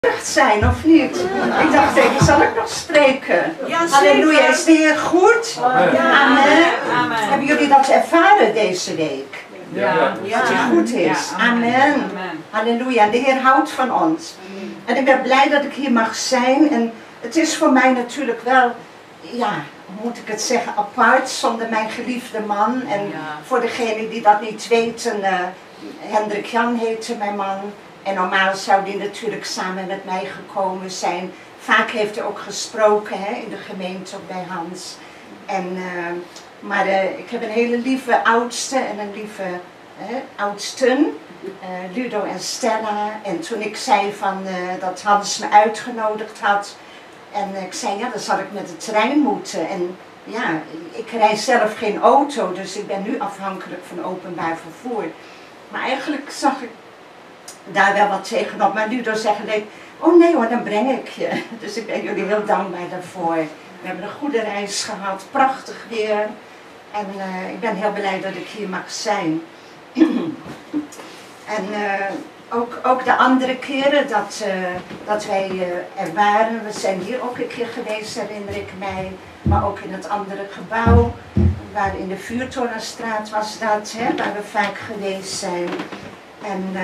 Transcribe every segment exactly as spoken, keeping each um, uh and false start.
zijn, of niet? Ik dacht even, zal ik nog spreken? Ja, halleluja, is de Heer goed? Amen. Amen. Amen. Hebben jullie dat ervaren deze week? Ja, ja. Dat hij goed is. Ja, amen. amen. Halleluja, de Heer houdt van ons. En ik ben blij dat ik hier mag zijn. En het is voor mij natuurlijk wel, ja, hoe moet ik het zeggen, apart zonder mijn geliefde man. En Ja. voor degenen die dat niet weten, uh, Hendrik Jan heette mijn man. En normaal zou die natuurlijk samen met mij gekomen zijn. Vaak heeft hij ook gesproken, hè, in de gemeente ook bij Hans. En, uh, maar uh, ik heb een hele lieve oudste en een lieve uh, oudsten. Uh, Ludo en Stella. En toen ik zei van, uh, dat Hans me uitgenodigd had. En uh, ik zei, ja, dan zal ik met de trein moeten. En ja, ik rijd zelf geen auto, dus ik ben nu afhankelijk van openbaar vervoer. Maar eigenlijk zag ik daar wel wat tegenop. Maar Ludo zegt, nee, oh nee hoor, dan breng ik je. Dus ik ben jullie heel dankbaar daarvoor. We hebben een goede reis gehad, prachtig weer. En uh, ik ben heel blij dat ik hier mag zijn. En uh, ook, ook de andere keren dat, uh, dat wij uh, er waren, we zijn hier ook een keer geweest, herinner ik mij. Maar ook in het andere gebouw, waar in de Vuurtorenstraat was dat, hè, waar we vaak geweest zijn. En uh,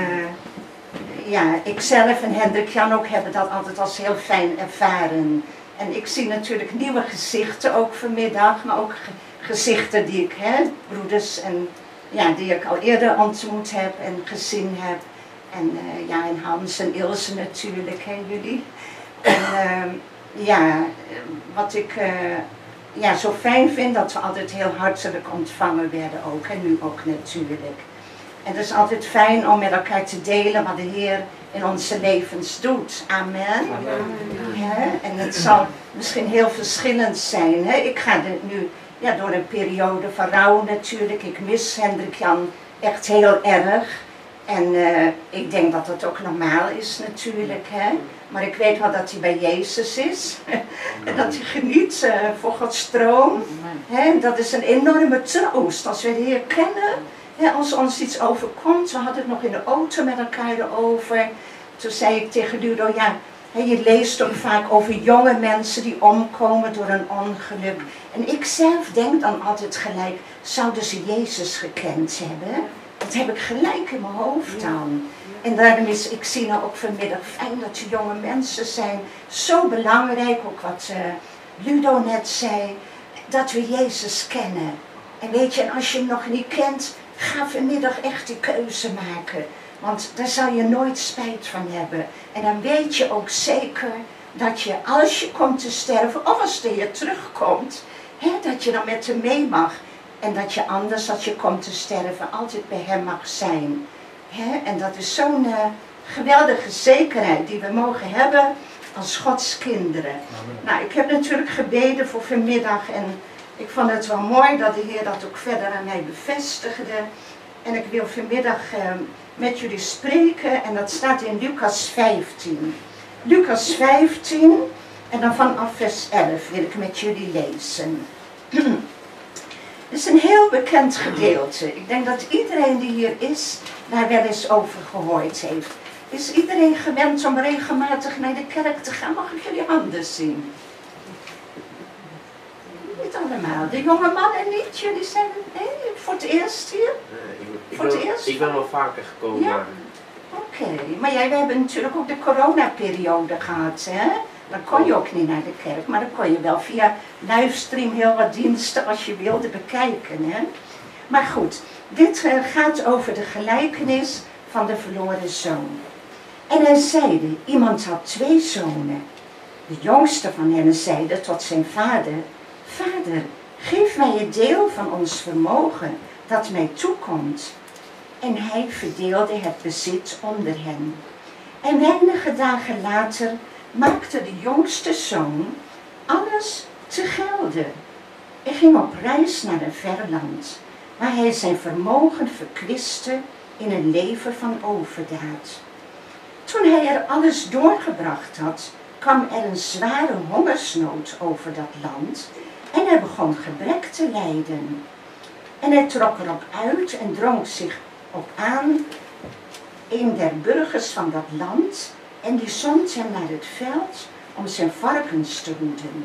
ja, ikzelf en Hendrik Jan ook hebben dat altijd als heel fijn ervaren. En ik zie natuurlijk nieuwe gezichten ook vanmiddag, maar ook ge gezichten die ik, hè, broeders en ja, die ik al eerder ontmoet heb en gezien heb. En uh, ja, en Hans en Ilse natuurlijk, hè, jullie. En uh, ja, wat ik uh, ja, zo fijn vind, dat we altijd heel hartelijk ontvangen werden ook. En nu ook natuurlijk. En het is altijd fijn om met elkaar te delen wat de Heer in onze levens doet. Amen. Amen. Ja, en het zal misschien heel verschillend zijn. Hè? Ik ga er nu ja, door een periode van rouw natuurlijk. Ik mis Hendrik Jan echt heel erg. En uh, ik denk dat dat ook normaal is natuurlijk. Hè? Maar ik weet wel dat hij bij Jezus is. En dat hij geniet uh, voor Gods troon. Hè? Dat is een enorme troost als we de Heer kennen. Ja, als ons iets overkomt, we hadden het nog in de auto met elkaar erover. Toen zei ik tegen Ludo, ja, je leest ook vaak over jonge mensen die omkomen door een ongeluk. En ik zelf denk dan altijd gelijk, zouden ze Jezus gekend hebben? Dat heb ik gelijk in mijn hoofd dan. En daarom is, ik zie nou ook vanmiddag fijn dat er jonge mensen zijn. Zo belangrijk, ook wat uh, Ludo net zei, dat we Jezus kennen. En weet je, en als je hem nog niet kent, ga vanmiddag echt die keuze maken. Want daar zal je nooit spijt van hebben. En dan weet je ook zeker dat je, als je komt te sterven, of als de Heer terugkomt, hè, dat je dan met hem mee mag. En dat je anders, als je komt te sterven, altijd bij hem mag zijn. Hè? En dat is zo'n uh, geweldige zekerheid die we mogen hebben als Gods kinderen. Amen. Nou, ik heb natuurlijk gebeden voor vanmiddag en ik vond het wel mooi dat de Heer dat ook verder aan mij bevestigde. En ik wil vanmiddag uh, met jullie spreken en dat staat in Lucas vijftien. Lucas vijftien en dan vanaf vers elf wil ik met jullie lezen. Het is een heel bekend gedeelte. Ik denk dat iedereen die hier is, daar wel eens over gehoord heeft. Is iedereen gewend om regelmatig naar de kerk te gaan? Mag ik jullie handen zien? Niet allemaal. De jonge mannen niet? Jullie zijn nee, voor het eerst hier? Nee, ik, ik, voor het ben, eerst? ik ben wel vaker gekomen. Ja? Oké. Okay. Maar jij, we hebben natuurlijk ook de coronaperiode gehad, hè? Dan kon je ook niet naar de kerk, maar dan kon je wel via livestream heel wat diensten als je wilde bekijken. Hè? Maar goed, dit uh, gaat over de gelijkenis van de verloren zoon. En hij zeide, iemand had twee zonen. De jongste van hen zeide tot zijn vader, vader, geef mij het deel van ons vermogen dat mij toekomt. En hij verdeelde het bezit onder hen. En weinige dagen later maakte de jongste zoon alles te gelde. Hij ging op reis naar een ver land, waar hij zijn vermogen verkwiste in een leven van overdaad. Toen hij er alles doorgebracht had, kwam er een zware hongersnood over dat land en hij begon gebrek te lijden. En hij trok erop uit en drong zich op aan een der burgers van dat land en die zond hem naar het veld om zijn varkens te hoeden.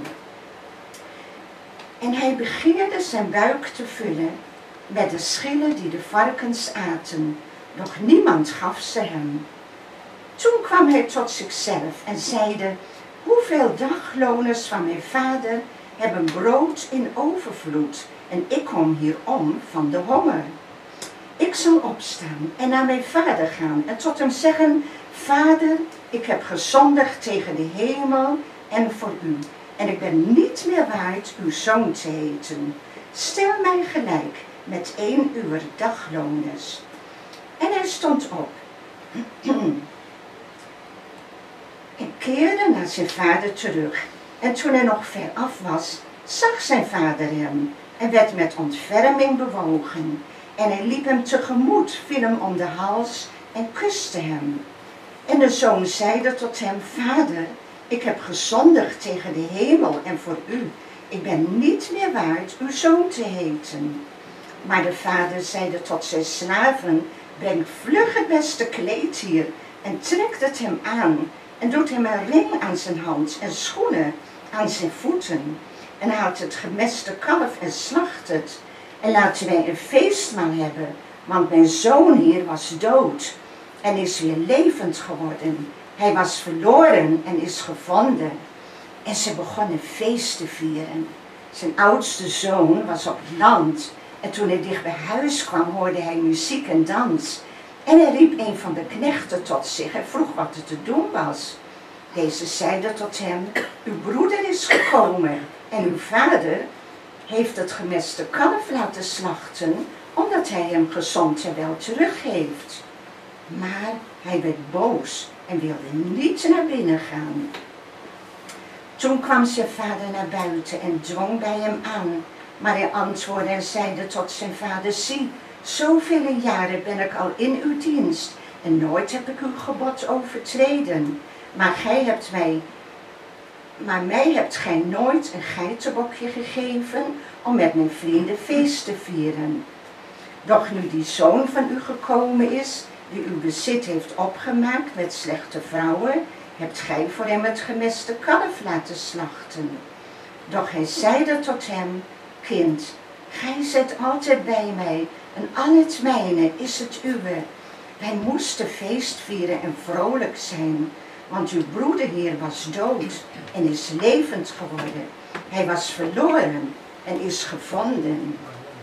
En hij begeerde zijn buik te vullen met de schillen die de varkens aten, doch niemand gaf ze hem. Toen kwam hij tot zichzelf en zeide, hoeveel dagloners van mijn vader hebben brood in overvloed en ik kom hier om van de honger. Ik zal opstaan en naar mijn vader gaan en tot hem zeggen, Vader, ik heb gezondigd tegen de hemel en voor u en ik ben niet meer waard uw zoon te heten. Stel mij gelijk met één uwer dagloners. En hij stond op en keerde naar zijn vader terug. En toen hij nog ver af was, zag zijn vader hem en werd met ontferming bewogen. En hij liep hem tegemoet, viel hem om de hals en kuste hem. En de zoon zeide tot hem, Vader, ik heb gezondigd tegen de hemel en voor u. Ik ben niet meer waard uw zoon te heten. Maar de vader zeide tot zijn slaven, breng vlug het beste kleed hier en trekt het hem aan. En doet hem een ring aan zijn hand en schoenen aan zijn voeten. En haalt het gemeste kalf en slacht het. En laten wij een feestmaal hebben, want mijn zoon hier was dood en is weer levend geworden. Hij was verloren en is gevonden. En ze begonnen feest te vieren. Zijn oudste zoon was op het land. En toen hij dicht bij huis kwam, hoorde hij muziek en dans. En hij riep een van de knechten tot zich en vroeg wat er te doen was. Deze zeide tot hem, uw broeder is gekomen en uw vader heeft het gemeste kalf laten slachten, omdat hij hem gezond en wel teruggeeft. Maar hij werd boos en wilde niet naar binnen gaan. Toen kwam zijn vader naar buiten en dwong bij hem aan. Maar hij antwoordde en zeide tot zijn vader, zie, zoveel jaren ben ik al in uw dienst en nooit heb ik uw gebod overtreden. Maar gij hebt mij, maar mij hebt gij nooit een geitenbokje gegeven om met mijn vrienden feest te vieren. Doch nu die zoon van u gekomen is, die uw bezit heeft opgemaakt met slechte vrouwen, hebt gij voor hem het gemeste kalf laten slachten. Doch hij zeide tot hem, kind, gij zit altijd bij mij en al het mijne is het uwe. Wij moesten feest vieren en vrolijk zijn, want uw broeder hier was dood en is levend geworden. Hij was verloren en is gevonden.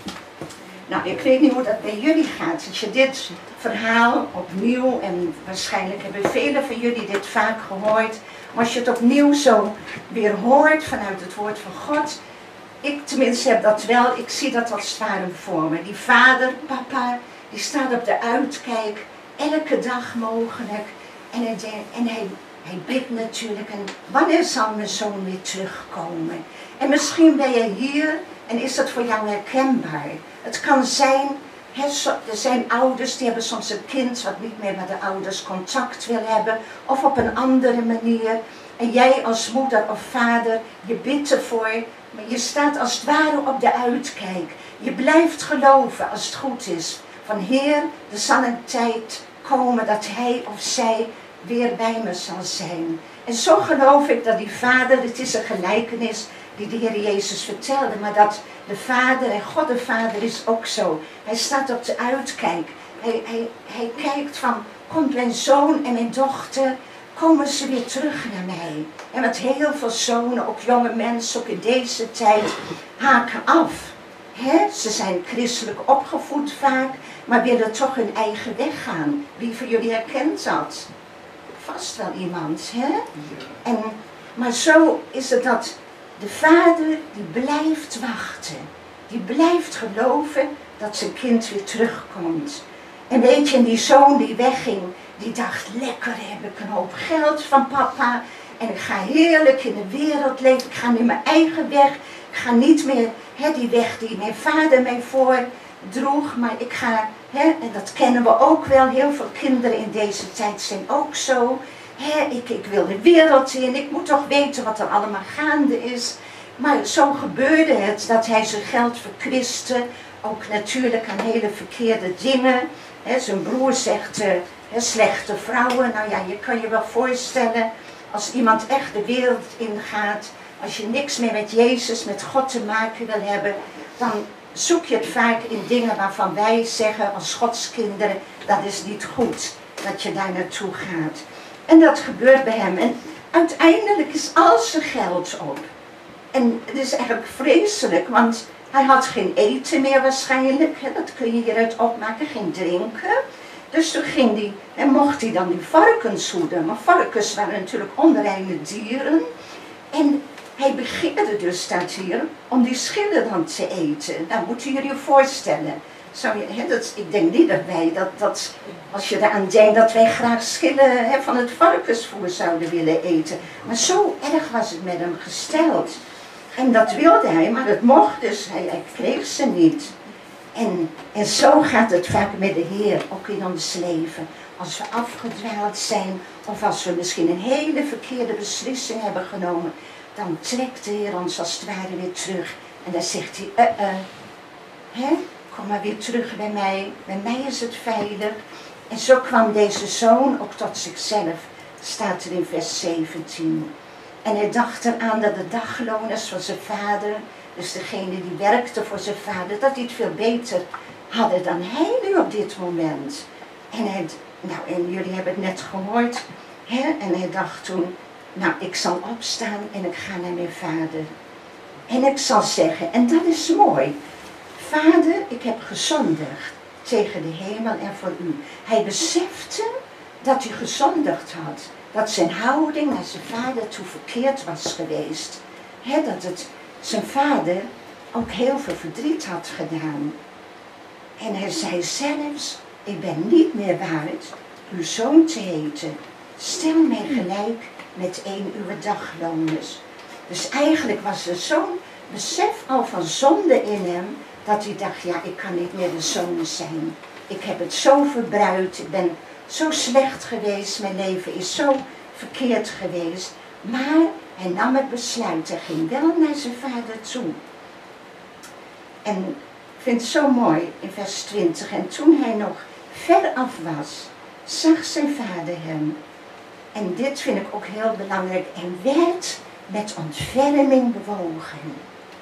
Nou, ik weet niet hoe dat bij jullie gaat. Als je dit verhaal opnieuw, en waarschijnlijk hebben velen van jullie dit vaak gehoord, maar als je het opnieuw zo weer hoort vanuit het woord van God, ik tenminste heb dat wel, ik zie dat als het ware voor me. Die vader, papa, die staat op de uitkijk, elke dag mogelijk. En hij, en hij, hij bidt natuurlijk, en wanneer zal mijn zoon weer terugkomen? En misschien ben je hier en is dat voor jou herkenbaar. Het kan zijn, he, er zijn ouders die hebben soms een kind wat niet meer met de ouders contact wil hebben. Of op een andere manier. En jij als moeder of vader, je bidt ervoor. Maar je staat als het ware op de uitkijk. Je blijft geloven als het goed is. Van Heer, er zal een tijd komen dat hij of zij weer bij me zal zijn. En zo geloof ik dat die vader, het is een gelijkenis die de Heer Jezus vertelde, maar dat de vader, en God de Vader is ook zo. Hij staat op de uitkijk. Hij, hij, hij kijkt van, komt mijn zoon en mijn dochter, komen ze weer terug naar mij. En want heel veel zonen, ook jonge mensen, ook in deze tijd, haken af. He? Ze zijn christelijk opgevoed vaak, maar willen toch hun eigen weg gaan. Wie van jullie herkent dat? Vast wel iemand, hè? En, maar zo is het dat de vader die blijft wachten. Die blijft geloven dat zijn kind weer terugkomt. En weet je, en die zoon die wegging, die dacht, lekker, heb ik een hoop geld van papa. En ik ga heerlijk in de wereld leven. Ik ga nu mijn eigen weg. Ik ga niet meer he, die weg die mijn vader mij voordroeg. Maar ik ga, he, en dat kennen we ook wel. Heel veel kinderen in deze tijd zijn ook zo. He, ik, ik wil de wereld in. Ik moet toch weten wat er allemaal gaande is. Maar zo gebeurde het dat hij zijn geld verkwiste. ook natuurlijk aan hele verkeerde dingen. He, zijn broer zegt, uh, he, slechte vrouwen. Nou ja, je kan je wel voorstellen, als iemand echt de wereld ingaat, als je niks meer met Jezus, met God te maken wil hebben, dan zoek je het vaak in dingen waarvan wij zeggen als Godskinderen, dat is niet goed, dat je daar naartoe gaat. En dat gebeurt bij hem. En uiteindelijk is al zijn geld op. En het is eigenlijk vreselijk, want hij had geen eten meer waarschijnlijk, hè, dat kun je hieruit opmaken, geen drinken. Dus toen ging hij, en mocht hij dan die varkens hoeden. Maar varkens waren natuurlijk onreine dieren. En hij begeerde dus, staat hier, om die schillen dan te eten. Nou, moeten jullie je voorstellen. Zou je, hè, dat, ik denk niet dat wij, dat, dat, als je eraan denkt, dat wij graag schillen hè, van het varkensvoer zouden willen eten. Maar zo erg was het met hem gesteld. En dat wilde hij, maar dat mocht dus, hij, hij kreeg ze niet. En, en zo gaat het vaak met de Heer, ook in ons leven. Als we afgedwaald zijn, of als we misschien een hele verkeerde beslissing hebben genomen, dan trekt de Heer ons als het ware weer terug. En dan zegt hij, uh, uh, hè, kom maar weer terug bij mij, bij mij is het veilig. En zo kwam deze zoon ook tot zichzelf, staat er in vers zeventien. En hij dacht eraan dat de dagloners van zijn vader, dus degene die werkte voor zijn vader, dat die het veel beter hadden dan hij nu op dit moment. En, hij, nou, en jullie hebben het net gehoord, hè? En hij dacht toen, nou, ik zal opstaan en ik ga naar mijn vader. En ik zal zeggen, en dat is mooi, Vader, ik heb gezondigd tegen de hemel en voor u. Hij besefte dat hij gezondigd had. Dat zijn houding naar zijn vader toe verkeerd was geweest. He, dat het zijn vader ook heel veel verdriet had gedaan. En hij zei zelfs, ik ben niet meer waard uw zoon te heten. Stel mij gelijk met een uw dagloners. Dus eigenlijk was er zo'n besef al van zonde in hem, dat hij dacht, ja, ik kan niet meer de zoon zijn. Ik heb het zo verbruikt, ik ben zo slecht geweest, mijn leven is zo verkeerd geweest. Maar hij nam het besluit, hij ging wel naar zijn vader toe. En ik vind het zo mooi in vers twintig. En toen hij nog ver af was, zag zijn vader hem. En dit vind ik ook heel belangrijk. En werd met ontferming bewogen.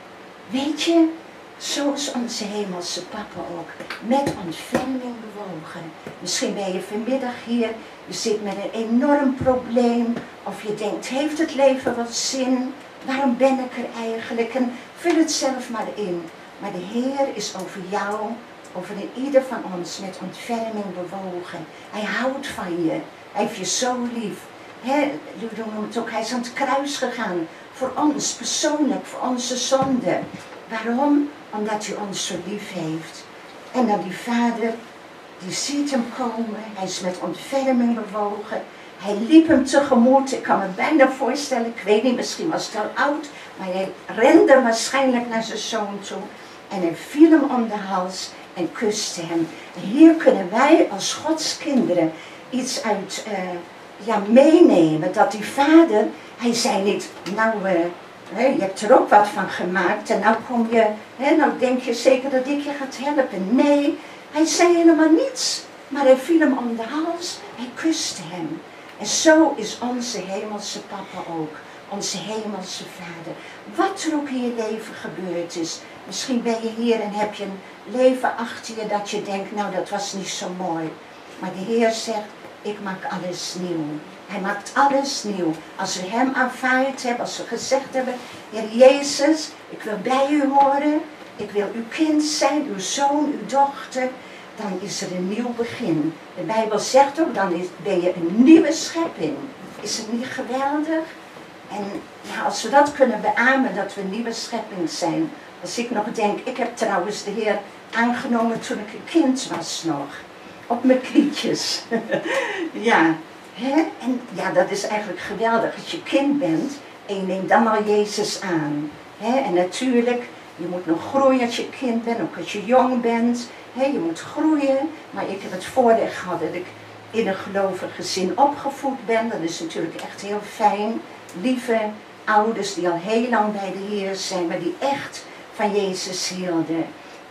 Weet je, zo is onze hemelse papa ook. Met ontferming bewogen. Misschien ben je vanmiddag hier, je zit met een enorm probleem. Of je denkt, heeft het leven wat zin? Waarom ben ik er eigenlijk? En vul het zelf maar in. Maar de Heer is over jou, over ieder van ons met ontferming bewogen. Hij houdt van je. Hij heeft je zo lief. He, Ludo noemt het ook, hij is aan het kruis gegaan. Voor ons, persoonlijk, voor onze zonde. Waarom? Omdat hij ons zo lief heeft. En dan die vader, die ziet hem komen. Hij is met ontferming bewogen. Hij liep hem tegemoet. Ik kan me bijna voorstellen, ik weet niet, misschien was hij al oud. Maar hij rende waarschijnlijk naar zijn zoon toe. En hij viel hem om de hals en kuste hem. En hier kunnen wij als Gods kinderen iets uit uh, ja, meenemen. Dat die vader, hij zei niet, nou, uh, hè, je hebt er ook wat van gemaakt. En nou kom je, hè, nou denk je zeker dat ik je gaat helpen. Nee, hij zei helemaal niets. Maar hij viel hem om de hals, hij kuste hem. En zo is onze hemelse papa ook. Onze hemelse vader. Wat er ook in je leven gebeurd is. Misschien ben je hier en heb je een leven achter je dat je denkt, nou dat was niet zo mooi. Maar de Heer zegt, ik maak alles nieuw. Hij maakt alles nieuw. Als we hem aanvaard hebben, als we gezegd hebben, Heer Jezus, ik wil bij u horen. Ik wil uw kind zijn, uw zoon, uw dochter. Dan is er een nieuw begin. De Bijbel zegt ook, dan is, ben je een nieuwe schepping. Is het niet geweldig? En ja, als we dat kunnen beamen, dat we een nieuwe schepping zijn. Als ik nog denk, ik heb trouwens de Heer aangenomen toen ik een kind was nog. Op mijn knietjes. Ja, hè? En ja, dat is eigenlijk geweldig. Als je kind bent en je neemt dan al Jezus aan. Hè? En natuurlijk, je moet nog groeien als je kind bent, ook als je jong bent. Hè? Je moet groeien. Maar ik heb het voordeel gehad dat ik in een gelovig gezin opgevoed ben. Dat is natuurlijk echt heel fijn. Lieve ouders die al heel lang bij de Heer zijn, maar die echt van Jezus hielden.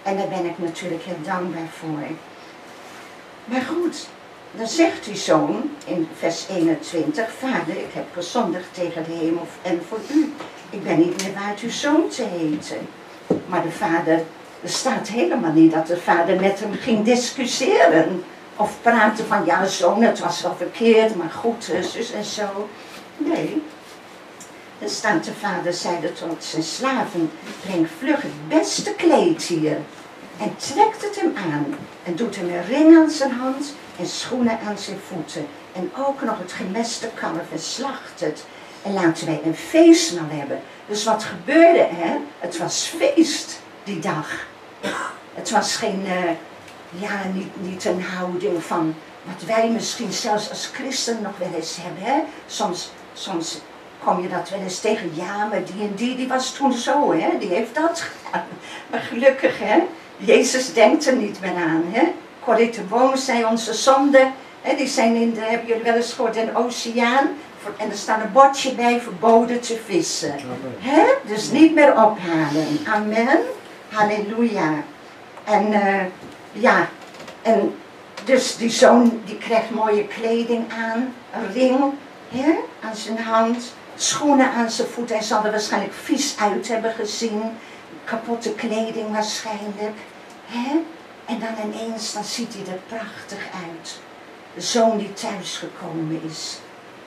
En daar ben ik natuurlijk heel dankbaar voor. Maar goed, dan zegt die zoon in vers eenentwintig, vader, ik heb gezondigd tegen de hemel en voor u. Ik ben niet meer waard uw zoon te heten. Maar de vader, er staat helemaal niet dat de vader met hem ging discussiëren. Of praten van, ja zoon, het was wel verkeerd, maar goed, zus en zo. Nee. Er staat, de vader zeide tot zijn slaven, breng vlug het beste kleed hier. En trekt het hem aan. En doet hem een ring aan zijn hand en schoenen aan zijn voeten. En ook nog het gemeste kalf en slacht het. En laten wij een feestmaal hebben. Dus wat gebeurde, hè? Het was feest die dag. Het was geen, uh, ja, niet, niet een houding van wat wij misschien zelfs als christen nog wel eens hebben. Hè? Soms, soms kom je dat wel eens tegen. Ja, maar die en die, die was toen zo, hè? Die heeft dat gedaan. Maar gelukkig, hè? Jezus denkt er niet meer aan, hè? Corrie de Boom zei onze zonden, hè? Die zijn in de, hebben jullie wel eens gehoord, in de oceaan. En er staat een bordje bij, verboden te vissen. Hè? Dus niet meer ophalen. Amen. Halleluja. En uh, ja, en dus die zoon die krijgt mooie kleding aan, een ring, hè, aan zijn hand, schoenen aan zijn voet. Hij zal er waarschijnlijk vies uit hebben gezien, kapotte kleding waarschijnlijk. Hè? En dan ineens, dan ziet hij er prachtig uit. De zoon die thuis gekomen is.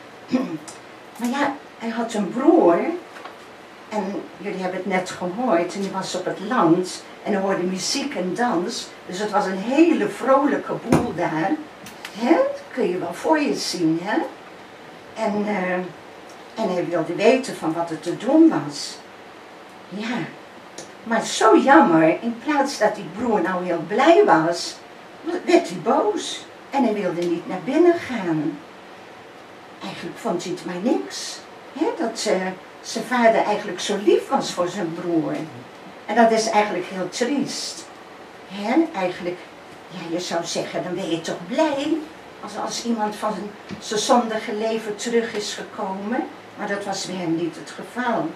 Maar ja, hij had een broer. En jullie hebben het net gehoord. En die was op het land. En er hoorde muziek en dans. Dus het was een hele vrolijke boel daar. Hè? Dat kun je wel voor je zien. Hè? En, uh, en hij wilde weten van wat er te doen was. Ja. Maar zo jammer. In plaats dat die broer nou heel blij was. Werd hij boos. En hij wilde niet naar binnen gaan. Eigenlijk vond hij het maar niks. Hè? Dat uh, zijn vader eigenlijk zo lief was voor zijn broer. En dat is eigenlijk heel triest. Hè? Eigenlijk, ja, je zou zeggen, dan ben je toch blij als, als iemand van zijn, zijn zondige leven terug is gekomen. Maar dat was weer niet het geval.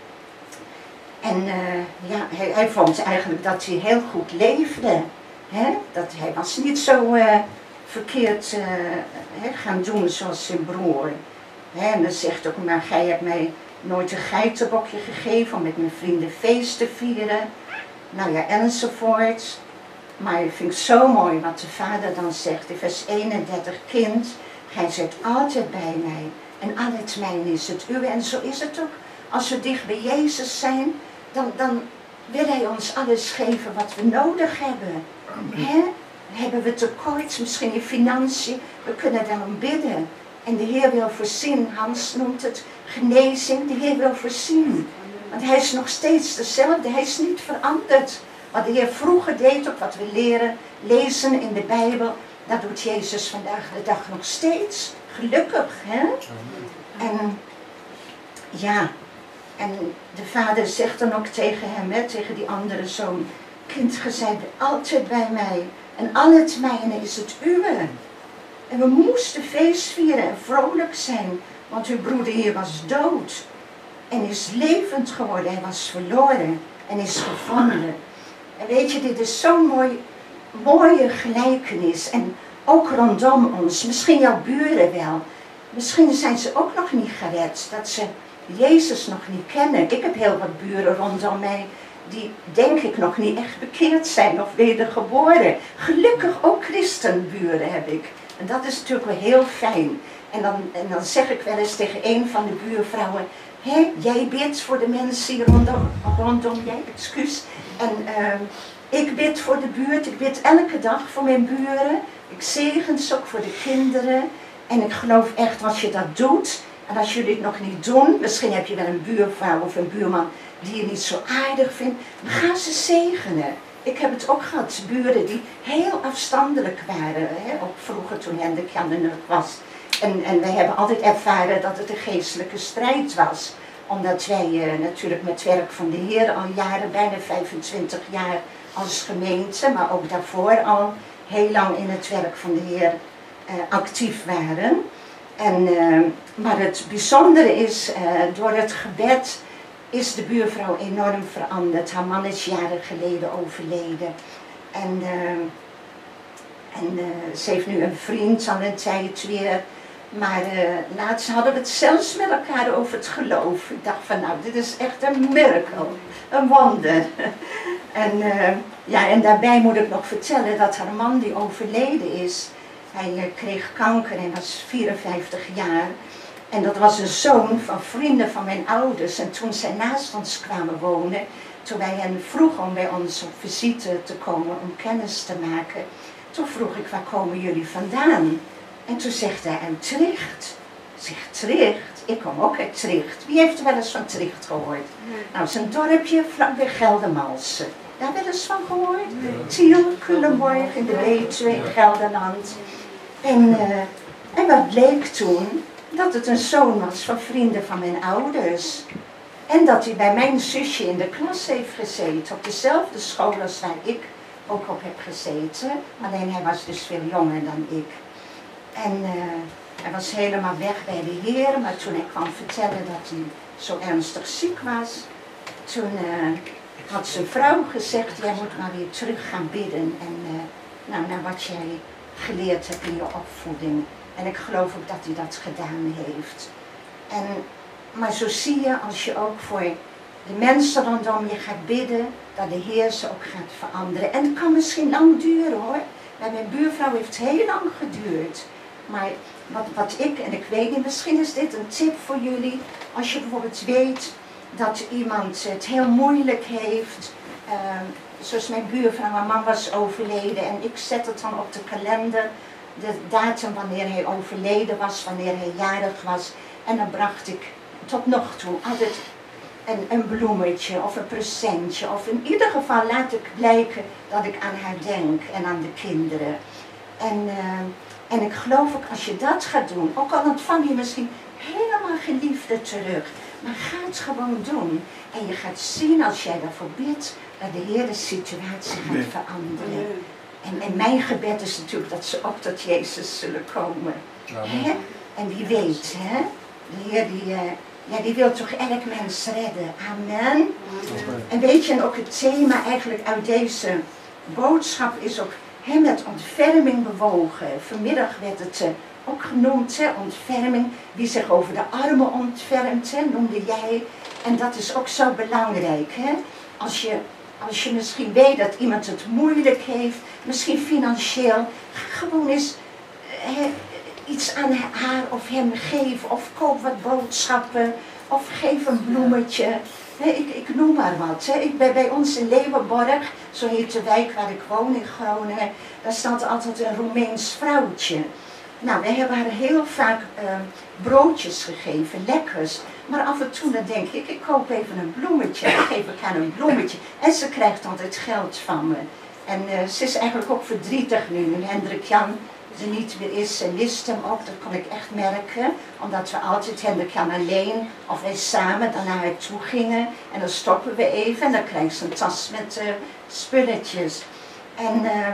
En uh, ja, hij, hij vond eigenlijk dat hij heel goed leefde. Hè? Dat hij was niet zo uh, verkeerd uh, hè, gaan doen zoals zijn broer. Hè? En dan zegt ook maar, gij hebt mij nooit een geitenbokje gegeven om met mijn vrienden feest te vieren. Nou ja, enzovoort. Maar ik vind het zo mooi wat de vader dan zegt in vers eenendertig. Kind, gij zijt altijd bij mij en al het mijne is het uwe. En zo is het ook. Als we dicht bij Jezus zijn, dan, dan wil hij ons alles geven wat we nodig hebben. Hè? Hebben we tekort, misschien in financiën, we kunnen daarom bidden. En de Heer wil voorzien, Hans noemt het genezing, de Heer wil voorzien. Want hij is nog steeds dezelfde, hij is niet veranderd. Wat de Heer vroeger deed, ook wat we leren, lezen in de Bijbel, dat doet Jezus vandaag de dag nog steeds. Gelukkig, hè? En ja, en de vader zegt dan ook tegen hem, hè, tegen die andere zoon, kind, ge zijt altijd bij mij en al het mijne is het uwe. En we moesten feest vieren en vrolijk zijn, want uw broeder hier was dood en is levend geworden. Hij was verloren en is gevonden. En weet je, dit is zo'n mooi, mooie gelijkenis. En ook rondom ons, misschien jouw buren wel. Misschien zijn ze ook nog niet gered, dat ze Jezus nog niet kennen. Ik heb heel wat buren rondom mij die denk ik nog niet echt bekeerd zijn of wedergeboren. Gelukkig ook christenburen heb ik. En dat is natuurlijk wel heel fijn. En dan, en dan zeg ik wel eens tegen een van de buurvrouwen, hé, jij bidt voor de mensen hier rondom, rondom jij, excuus. En uh, ik bid voor de buurt, ik bid elke dag voor mijn buren. Ik zegen ze ook voor de kinderen. En ik geloof echt, als je dat doet, en als jullie het nog niet doen, misschien heb je wel een buurvrouw of een buurman die je niet zo aardig vindt, dan ga ze zegenen. Ik heb het ook gehad, buren die heel afstandelijk waren, hè, ook vroeger toen Hendrik Jan de Nuk was. En, en wij hebben altijd ervaren dat het een geestelijke strijd was. Omdat wij uh, natuurlijk met het werk van de Heer al jaren, bijna vijfentwintig jaar als gemeente, maar ook daarvoor al heel lang in het werk van de Heer uh, actief waren. En, uh, maar het bijzondere is, uh, door het gebed is de buurvrouw enorm veranderd. Haar man is jaren geleden overleden. En, uh, en uh, ze heeft nu een vriend al een tijd weer. Maar uh, laatst hadden we het zelfs met elkaar over het geloof. Ik dacht van nou, dit is echt een miracle, een wonder. En, uh, ja, en daarbij moet ik nog vertellen dat haar man die overleden is, hij uh, kreeg kanker en was vierenvijftig jaar. En dat was een zoon van vrienden van mijn ouders. En toen zij naast ons kwamen wonen, toen wij hen vroegen om bij ons op visite te komen om kennis te maken, toen vroeg ik, waar komen jullie vandaan? En toen zegt hij, uit Tricht. Zegt Tricht? Ik kom ook uit Tricht. Wie heeft er wel eens van Tricht gehoord? Nee. Nou, het is een dorpje vlakbij Geldermalsen. Daar wel eens van gehoord? Nee. Tiel, Culemborg in de Betuwe in Gelderland. En, uh, en wat bleek toen? Dat het een zoon was van vrienden van mijn ouders. En dat hij bij mijn zusje in de klas heeft gezeten. Op dezelfde school als waar ik ook op heb gezeten. Alleen hij was dus veel jonger dan ik. En uh, hij was helemaal weg bij de Heer. Maar toen hij kwam vertellen dat hij zo ernstig ziek was. Toen uh, had zijn vrouw gezegd, jij moet maar weer terug gaan bidden. En uh, nou, naar wat jij geleerd hebt in je opvoeding. En ik geloof ook dat hij dat gedaan heeft. En, maar zo zie je, als je ook voor de mensen rondom je gaat bidden, dat de Heer ze ook gaat veranderen. En het kan misschien lang duren hoor. Bij mijn buurvrouw heeft het heel lang geduurd. Maar wat, wat ik, en ik weet niet, misschien is dit een tip voor jullie. Als je bijvoorbeeld weet dat iemand het heel moeilijk heeft. Uh, zoals mijn buurvrouw, mijn man was overleden. En ik zet het dan op de kalender. De datum wanneer hij overleden was, wanneer hij jarig was. En dan bracht ik tot nog toe altijd een, een bloemetje of een presentje. Of in ieder geval laat ik blijken dat ik aan haar denk en aan de kinderen. En, uh, en ik geloof ook als je dat gaat doen, ook al ontvang je misschien helemaal geliefde terug. Maar ga het gewoon doen. En je gaat zien als jij daarvoor bidt, dat de Heer de situatie gaat nee. veranderen. En, en mijn gebed is natuurlijk dat ze ook tot Jezus zullen komen. Hè? En wie weet, hè? De Heer die, uh, ja, die wil toch elk mens redden. Amen. Amen. En weet je, en ook het thema eigenlijk uit deze boodschap is ook hè, met ontferming bewogen. Vanmiddag werd het uh, ook genoemd, hè, ontferming. Wie zich over de armen ontfermt, hè, noemde jij. En dat is ook zo belangrijk, hè? Als je... Als je misschien weet dat iemand het moeilijk heeft, misschien financieel, gewoon eens he, iets aan haar of hem geven, of koop wat boodschappen, of geef een bloemetje. He, ik, ik noem maar wat. He. Ik ben bij ons in Leeuwenborg, zo heet de wijk waar ik woon in Groningen, daar staat altijd een Roemeens vrouwtje. Nou, wij hebben haar heel vaak uh, broodjes gegeven, lekkers. Maar af en toe dan denk ik, ik koop even een bloemetje, ik geef ik haar een bloemetje. En ze krijgt altijd geld van me. En uh, ze is eigenlijk ook verdrietig nu, nu Hendrik Jan er niet meer is. Ze mist hem ook, dat kon ik echt merken. Omdat we altijd Hendrik Jan alleen, of wij samen, dan naar haar toe gingen. En dan stoppen we even en dan krijgt ze een tas met uh, spulletjes. En uh,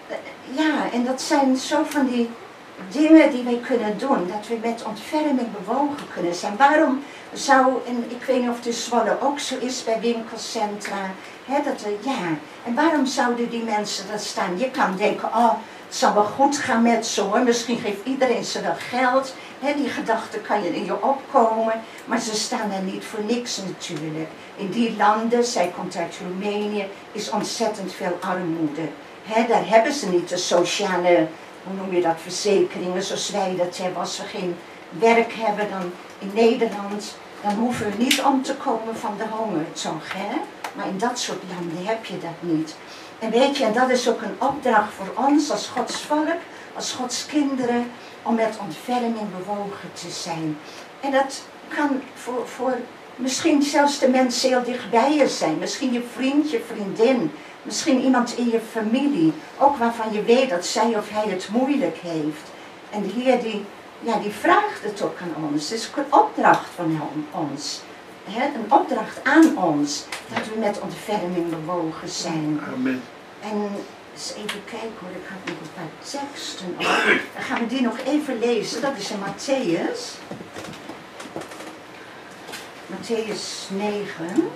ja, en dat zijn zo van die dingen die wij kunnen doen, dat we met ontferming bewogen kunnen zijn. Waarom zou, en ik weet niet of het in Zwolle ook zo is bij winkelcentra, hè, dat er, ja, en waarom zouden die mensen dat staan? Je kan denken, oh, het zal wel goed gaan met ze hoor, misschien geeft iedereen ze wel geld, hè, die gedachte kan je in je opkomen, maar ze staan er niet voor niks natuurlijk. In die landen, zij komt uit Roemenië, is ontzettend veel armoede. Hè, daar hebben ze niet de sociale, hoe noem je dat, verzekeringen zoals wij dat hebben. Als we geen werk hebben dan in Nederland, dan hoeven we niet om te komen van de honger, toch, hè? Maar in dat soort landen heb je dat niet. En weet je, en dat is ook een opdracht voor ons als Gods volk, als Gods kinderen, om met ontferming bewogen te zijn. En dat kan voor, voor misschien zelfs de mensen heel dichtbij je zijn. Misschien je vriend, je vriendin. Misschien iemand in je familie, ook waarvan je weet dat zij of hij het moeilijk heeft. En de Heer die, ja, die vraagt het ook aan ons. Het is ook een opdracht van ons. He, een opdracht aan ons. Dat we met ontferming bewogen zijn. Amen. En eens even kijken hoor, ik had nog een paar teksten op. Dan gaan we die nog even lezen. Dat is in Matthäus. Mattheüs negen.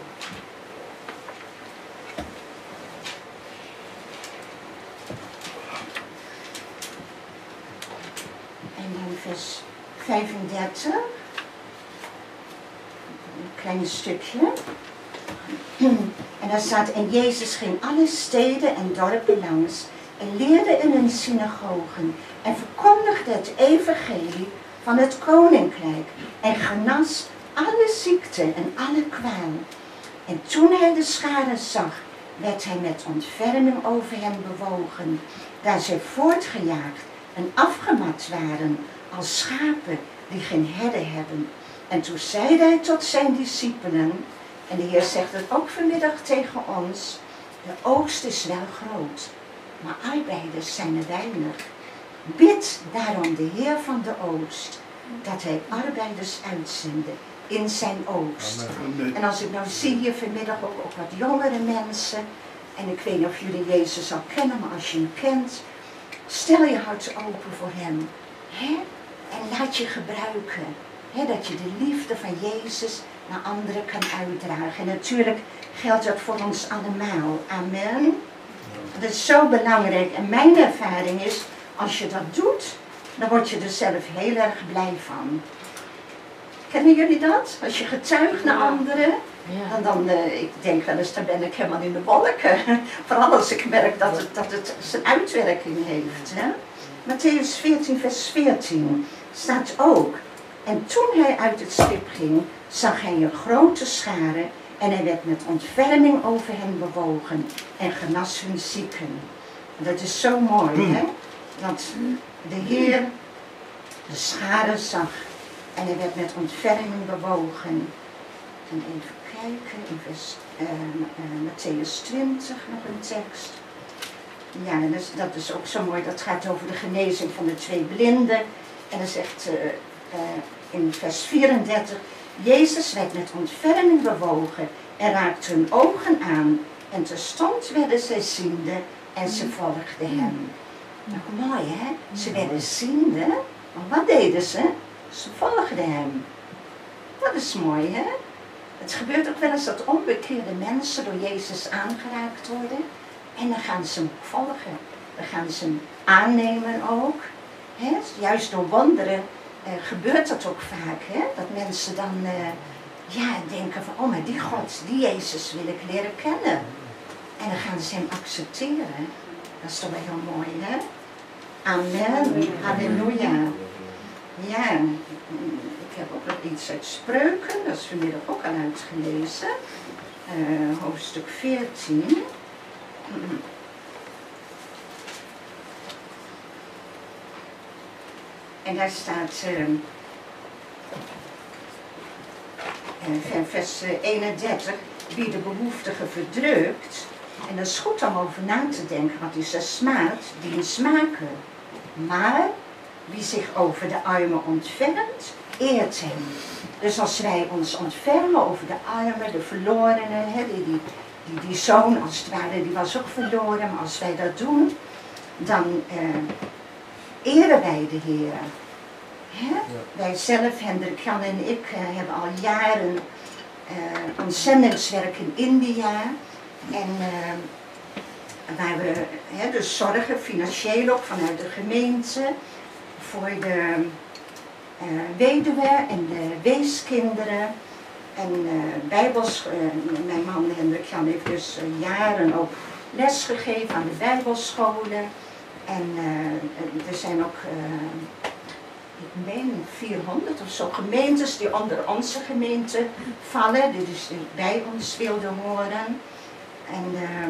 En dan vers vijfendertig. Een klein stukje. En daar staat, en Jezus ging alle steden en dorpen langs en leerde in hun synagogen en verkondigde het evangelie van het koninkrijk en genas alle ziekte en alle kwaal. En toen hij de scharen zag, werd hij met ontferming over hen bewogen, daar zij voortgejaagd en afgemat waren als schapen die geen herder hebben. En toen zeide hij tot zijn discipelen, en de Heer zegt het ook vanmiddag tegen ons, de oogst is wel groot, maar arbeiders zijn er weinig. Bid daarom de Heer van de oogst, dat hij arbeiders uitzende in zijn oogst. Amen. En als ik nou zie hier vanmiddag ook, ook wat jongere mensen, en ik weet niet of jullie Jezus al kennen, maar als je hem kent, stel je hart open voor hem. Hè? En laat je gebruiken. Hè? Dat je de liefde van Jezus naar anderen kan uitdragen. En natuurlijk geldt dat voor ons allemaal. Amen. Dat is zo belangrijk. En mijn ervaring is, als je dat doet, dan word je er zelf heel erg blij van. Kennen jullie dat? Als je getuigt naar anderen, dan, dan uh, ik denk wel eens, dan ben ik helemaal in de wolken. Vooral als ik merk dat het, dat het zijn uitwerking heeft. Hè? Mattheüs veertien vers veertien staat ook. En toen hij uit het schip ging, zag hij een grote schare en hij werd met ontferming over hen bewogen en genas hun zieken. Dat is zo mooi, hè? Dat de Heer de schare zag en hij werd met ontferming bewogen. En even kijken, in vers, uh, uh, Mattheüs twintig nog een tekst. Ja, dat is, dat is ook zo mooi, dat gaat over de genezing van de twee blinden. En dan zegt uh, uh, in vers vierendertig, Jezus werd met ontferming bewogen en raakte hun ogen aan. En terstond werden zij ziende en ze volgden hem. Nou, mooi hè, ze werden ziende, maar wat deden ze? Ze volgden hem. Dat is mooi hè. Het gebeurt ook wel eens dat onbekeerde mensen door Jezus aangeraakt worden. En dan gaan ze hem volgen. Dan gaan ze hem aannemen ook. He, juist door wonderen uh, gebeurt dat ook vaak. Hè? Dat mensen dan uh, ja, denken van, oh maar die God, die Jezus wil ik leren kennen. En dan gaan ze hem accepteren. Dat is toch wel heel mooi, hè? Amen. Halleluja. Ja, ik heb ook nog iets uit Spreuken. Dat is vanmiddag ook al uitgelezen. Uh, hoofdstuk veertien. En daar staat uh, uh, vers eenendertig, wie de behoeftige verdrukt. En dat is goed om over na te denken, want die smaadt, die smaken. Maar wie zich over de armen ontfermt, eert hem. Dus als wij ons ontfermen over de armen, de verlorenen, hè, die, die, die, die zoon als het ware, die was ook verloren, maar als wij dat doen, dan uh, eren wij de Heer. Hè? Ja. Wij zelf, Hendrik Jan en ik, uh, hebben al jaren uh, ons zendingswerk in India. En uh, waar we hè, dus zorgen, financieel ook vanuit de gemeente, voor de uh, weduwen en de weeskinderen. En uh, bijbels, uh, mijn man Hendrik Jan heeft dus uh, jaren ook les gegeven aan de bijbelscholen. En uh, er zijn ook, uh, ik meen vierhonderd of zo gemeentes die onder onze gemeente vallen, die dus bij ons wilden horen. En, uh,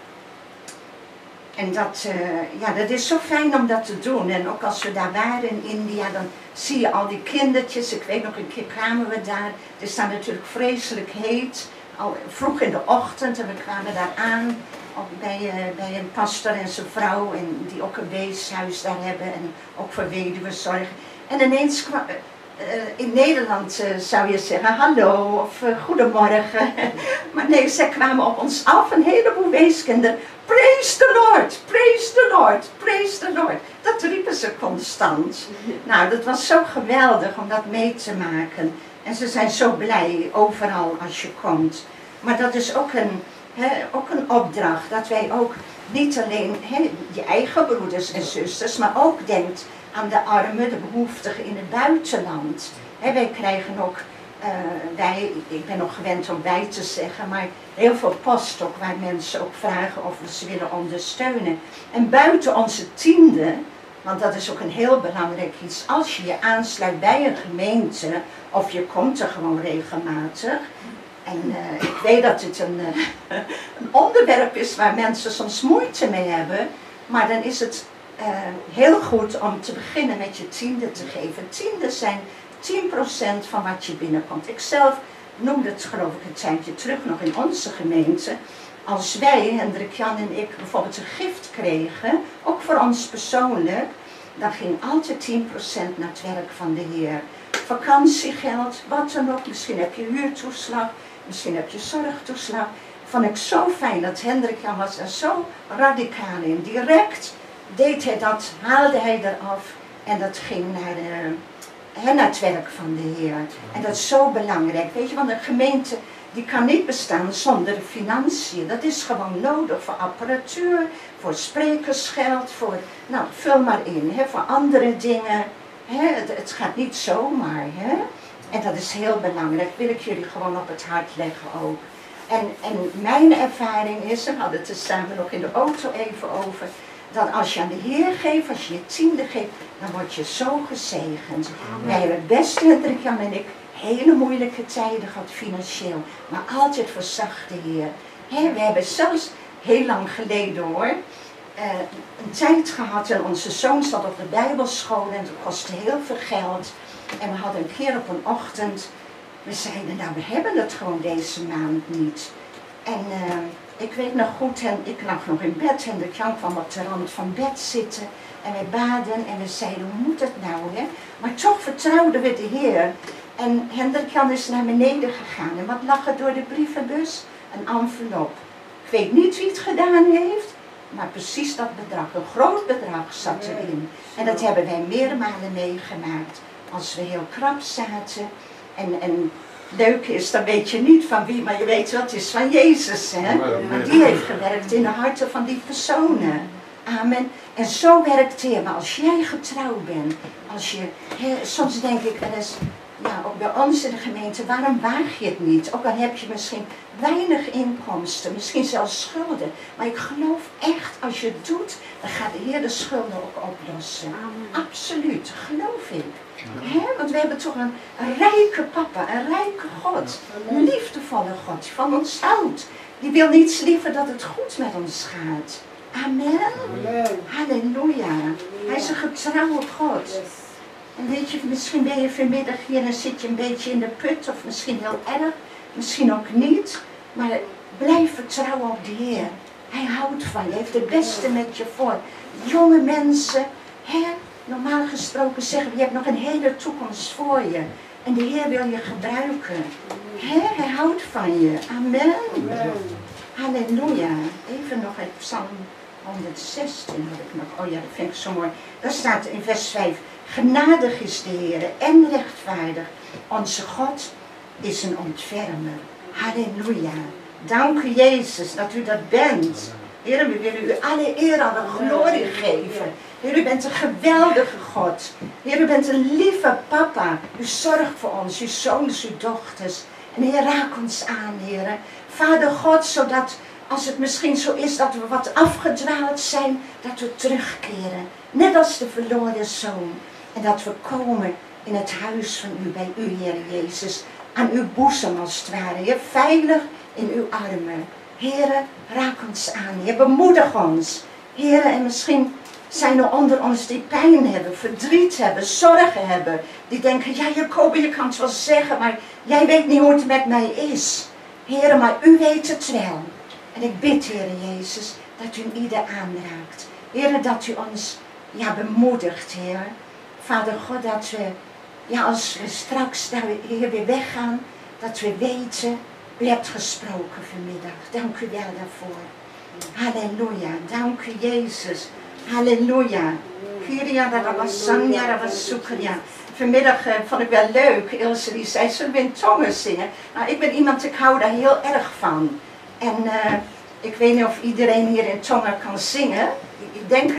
en dat, uh, ja, dat is zo fijn om dat te doen. En ook als we daar waren in India, dan zie je al die kindertjes. Ik weet nog, een keer kwamen we daar. Het is daar natuurlijk vreselijk heet. Al vroeg in de ochtend en we kwamen daar aan. Bij, uh, bij een pastor en zijn vrouw. En die ook een weeshuis daar hebben. En ook voor weduwen zorgen. En ineens kwam... Uh, in Nederland uh, zou je zeggen hallo of uh, goedemorgen. Maar nee, zij kwamen op ons af, een heleboel weeskinderen. Praise the Lord, praise the Lord, praise the Lord. Dat riepen ze constant. Nou, dat was zo geweldig om dat mee te maken. En ze zijn zo blij overal als je komt. Maar dat is ook een, he, ook een opdracht, dat wij ook niet alleen he, je eigen broeders en zusters, maar ook denkt aan de armen, de behoeftigen in het buitenland. He, wij krijgen ook, uh, wij, ik ben nog gewend om wij te zeggen, maar heel veel post ook waar mensen ook vragen of we ze willen ondersteunen. En buiten onze tiende, want dat is ook een heel belangrijk iets, als je je aansluit bij een gemeente, of je komt er gewoon regelmatig. En uh, ik weet dat dit een, uh, een onderwerp is waar mensen soms moeite mee hebben, maar dan is het uh, heel goed om te beginnen met je tiende te geven. Tienden zijn tien procent van wat je binnenkomt. Ik zelf noemde het, geloof ik, een tijdje terug nog in onze gemeente. Als wij, Hendrik Jan en ik, bijvoorbeeld een gift kregen, ook voor ons persoonlijk, dan ging altijd tien procent naar het werk van de Heer. Vakantiegeld, wat dan ook, misschien heb je huurtoeslag, misschien heb je zorgtoeslag. Vond ik zo fijn dat Hendrik Jan was er zo radicaal in. Direct deed hij dat, haalde hij eraf en dat ging naar, de, naar het werk van de Heer. En dat is zo belangrijk, weet je, want een gemeente die kan niet bestaan zonder financiën. Dat is gewoon nodig voor apparatuur, voor sprekersgeld, voor, nou vul maar in, hè, voor andere dingen. Hè, het, het gaat niet zomaar, hè. En dat is heel belangrijk, wil ik jullie gewoon op het hart leggen ook. En, en mijn ervaring is, en we hadden het er samen nog in de auto even over, dat als je aan de Heer geeft, als je je tiende geeft, dan word je zo gezegend. Amen. Wij hebben best, Hendrik Jan en ik, hele moeilijke tijden gehad financieel, maar altijd voorzag de Heer. He, we hebben zelfs heel lang geleden hoor, uh, een tijd gehad en onze zoon zat op de bijbelschool en dat kostte heel veel geld. En we hadden een keer op een ochtend, we zeiden nou we hebben het gewoon deze maand niet. En uh, ik weet nog goed, en ik lag nog in bed en de Jan kwam op de rand van bed zitten. En wij baden en we zeiden hoe moet het nou hè. Maar toch vertrouwden we de Heer. En Hendrik Jan is naar beneden gegaan. En wat lag er door de brievenbus? Een envelop. Ik weet niet wie het gedaan heeft, maar precies dat bedrag. Een groot bedrag zat erin. En dat hebben wij meerdere malen meegemaakt. Als we heel krap zaten. En, en leuk is, dan weet je niet van wie, maar je weet wel, het is van Jezus. Hè? Want die heeft gewerkt in de harten van die personen. Amen. En zo werkt het Heer. Maar als jij getrouw bent, als je, he, soms denk ik wel eens, ja, ook bij ons in de gemeente, waarom waag je het niet? Ook al heb je misschien weinig inkomsten, misschien zelfs schulden. Maar ik geloof echt, als je het doet, dan gaat de Heer de schulden ook oplossen. Amen. Absoluut, geloof ik. He? Want we hebben toch een, een rijke papa, een rijke God. Een liefdevolle God, van ons houdt. Die wil niets liever dat het goed met ons gaat. Amen. Amen. Halleluja. Hij is een getrouwe God. Yes. En weet je, misschien ben je vanmiddag hier en zit je een beetje in de put, of misschien heel erg, misschien ook niet. Maar blijf vertrouwen op de Heer. Hij houdt van je, hij heeft het beste met je voor. Jonge mensen, hè, normaal gesproken zeggen we, je hebt nog een hele toekomst voor je. En de Heer wil je gebruiken. Hè, hij houdt van je. Amen. Amen. Halleluja. Even nog uit Psalm honderdzestien had ik nog. Oh ja, dat vind ik zo mooi. Daar staat in vers vijf. Genadig is de Heer en rechtvaardig. Onze God is een ontfermer. Halleluja. Dank u Jezus dat u dat bent. Heer, we willen u alle eer en alle glorie geven. Heer, u bent een geweldige God. Heer, u bent een lieve papa. U zorgt voor ons, uw zoons, uw dochters. En Heer, raak ons aan, Heer. Vader God, zodat als het misschien zo is dat we wat afgedwaald zijn, dat we terugkeren. Net als de verloren zoon. En dat we komen in het huis van u, bij u, Heer Jezus. Aan uw boezem als het ware, Heer. Veilig in uw armen. Heer, raak ons aan, Heer. Bemoedig ons. Heer, en misschien zijn er onder ons die pijn hebben, verdriet hebben, zorgen hebben. Die denken, ja Jacoba, je kan het wel zeggen, maar jij weet niet hoe het met mij is. Heer, maar u weet het wel. En ik bid, Heer Jezus, dat u ieder aanraakt. Heer, dat u ons ja, bemoedigt, Heer. Vader God, dat we, ja, als we straks daar hier weer weggaan, dat we weten, u hebt gesproken vanmiddag. Dank u wel daarvoor. Halleluja. Dank u, Jezus. Halleluja. Kyria Rabasanya Rabasukria. Vanmiddag uh, vond ik wel leuk. Ilse die zei, zullen we in tongen zingen? Nou, ik ben iemand, ik hou daar heel erg van. En uh, ik weet niet of iedereen hier in tongen kan zingen. Ik denk